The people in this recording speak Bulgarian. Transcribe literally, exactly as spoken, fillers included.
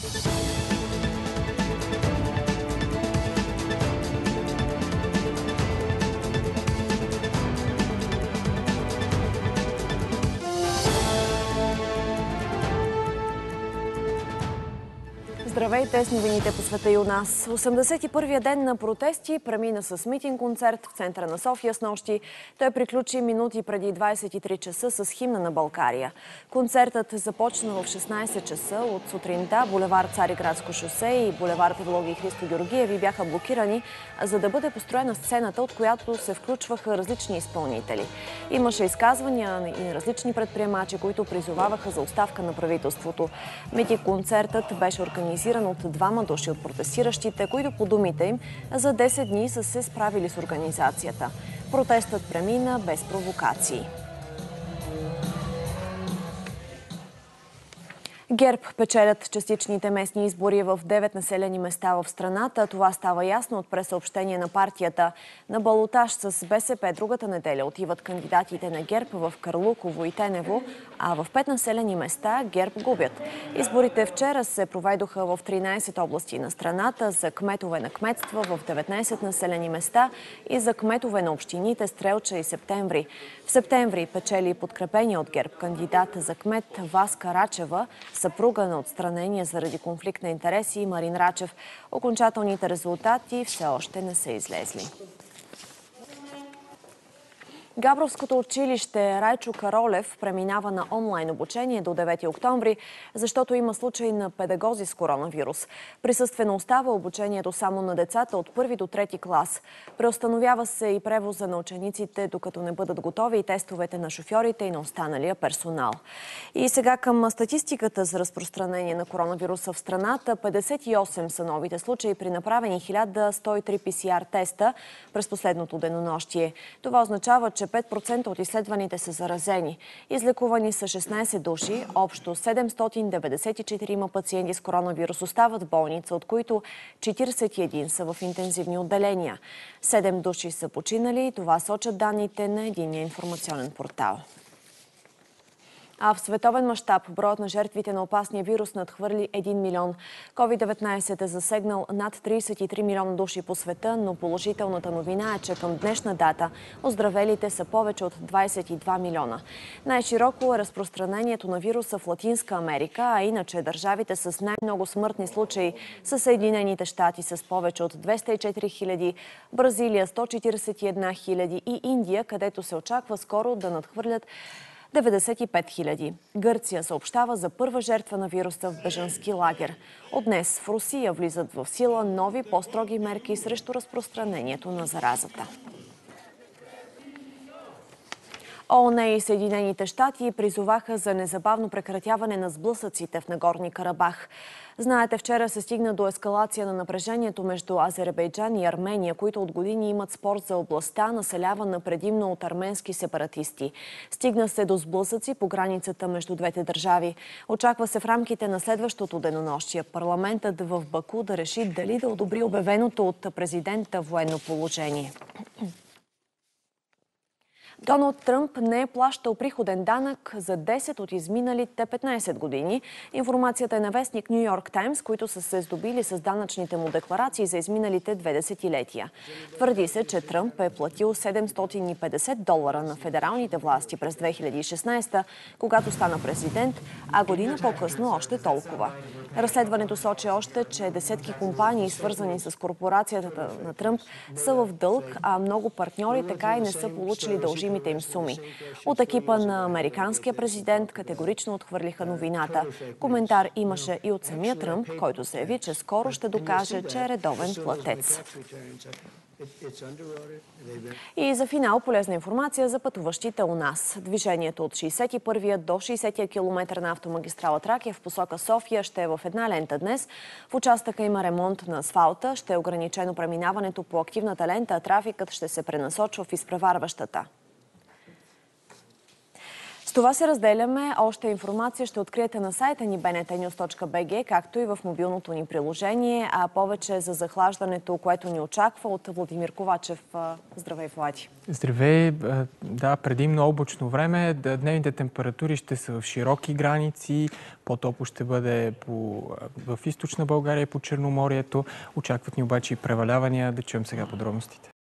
Здравейте с новините по света и у нас. осемдесет и първия ден на протести премина с митинг-концерт в центъра на София снощи. Той приключи минути преди двадесет и три часа с химна на България. Концертът започна в шестнадесет часа от сутринта. Булевард Цариградско шосе и булевард Евлоги Христо Георгиеви бяха блокирани, за да бъде построена сцената, от която се включваха различни изпълнители. Имаше изказвания и различни предприемачи, които призоваваха за оставка на правителството. Митинг-концертът беше организиран от двама души от протестиращите, които по думите им за десет дни са се справили с организацията. Протестът премина без провокации. ГЕРБ печелят частичните местни избори в девет населени места в страната. Това става ясно от пресъобщение на партията. На балотаж с БСП другата неделя отиват кандидатите на ГЕРБ в Карлуково и Тенево, а в пет населени места ГЕРБ губят. Изборите вчера се проведоха в тринадесет области на страната за кметове на кметства в деветнадесет населени места и за кметове на общините Стрелча и Септември. В Септември печели подкрепения от ГЕРБ кандидат за кмет Васка Рачева, съпруга на отстранения заради конфликт на интереси Марин Рачев. Окончателните резултати все още не са излезли. Габровското училище Райчо Каролев преминава на онлайн обучение до девети октомври, защото има случай на педагози с коронавирус. Присъствено остава обучението само на децата от първи до трети клас. Преустановява се и превоза на учениците, докато не бъдат готови и тестовете на шофьорите и на останалия персонал. И сега към статистиката за разпространение на коронавируса в страната. петдесет и осем са новите случаи при направени хиляда сто и три пи си ар теста през последното денонощие. Това означава, че пет процента от изследваните са заразени. Излекувани са шестнадесет души, общо седемстотин деветдесет и четири пациенти с коронавирус остават в болница, от които четиридесет и един са в интензивни отделения. седем души са починали, това сочат данните на единния информационен портал. А в световен мащаб броят на жертвите на опасния вирус надхвърли един милион. ковид деветнадесет е засегнал над тридесет и три милиона души по света, но положителната новина е, че към днешна дата оздравелите са повече от двадесет и два милиона. Най-широко е разпространението на вируса в Латинска Америка, а иначе държавите с най-много смъртни случаи са Съединените щати с повече от двеста и четири хиляди, Бразилия сто четиридесет и една хиляди и Индия, където се очаква скоро да надхвърлят деветдесет и пет хиляди. Гърция съобщава за първа жертва на вируса в бежански лагер. От днес в Русия влизат в сила нови по-строги мерки срещу разпространението на заразата. ООН и Съединените щати призоваха за незабавно прекратяване на сблъсъците в Нагорни Карабах. Знаете, вчера се стигна до ескалация на напрежението между Азербайджан и Армения, които от години имат спор за областта, населявана предимно от арменски сепаратисти. Стигна се до сблъсъци по границата между двете държави. Очаква се в рамките на следващото денонощие парламентът в Баку да реши дали да одобри обявеното от президента военно положение. Доналд Тръмп не е плащал приходен данък за десет от изминалите петнадесет години. Информацията е на вестник Ню Йорк Таймс, които са се здобили с данъчните му декларации за изминалите две десетилетия. Твърди се, че Тръмп е платил седемстотин и петдесет долара на федералните власти през две хиляди и шестнадесета, когато стана президент, а година по-късно още толкова. Разследването сочи още, че десетки компании, свързани с корпорацията на Тръмп, са в дълг, а много партньори така и не са получили дължимите им суми. От екипа на американския президент категорично отхвърлиха новината. Коментар имаше и от самия Тръмп, който заяви, че скоро ще докаже, че е редовен платец. И за финал полезна информация за пътуващите у нас. Движението от шейсет и първия до шейсетия километър на автомагистрала Тракия в посока София ще е в една лента днес. В участъка има ремонт на асфалта, ще е ограничено преминаването по активната лента, а трафикът ще се пренасочва в изпреварващата. С това се разделяме. Още информация ще откриете на сайта ни би ен ти нюз точка би джи, както и в мобилното ни приложение. А повече за захлаждането, което ни очаква, от Владимир Ковачев. Здравей, Влади! Здравей! Да, предимно облачно време. Дневните температури ще са в широки граници. По-топло ще бъде по, в източна България и по Черноморието. Очакват ни обаче и превалявания. Да чуем сега подробностите.